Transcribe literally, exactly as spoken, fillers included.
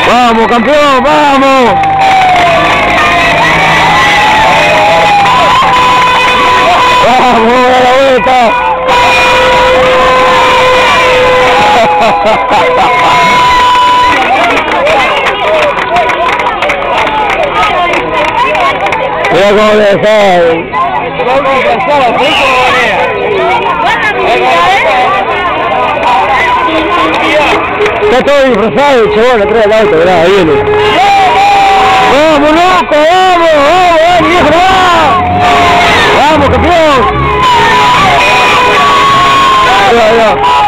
¡Vamos, campeón! ¡Vamos! ¡Vamos, a la vuelta! Mira cómo le sale. Está todo disfrazado el chabón atrás del auto, ¿verdad? Ahí viene. ¡Vamos, loco! ¡Vamos! ¡Vamos, vamos, viejo! ¡Vamos! ¡Vamos, campeón! Ahí va, ahí va.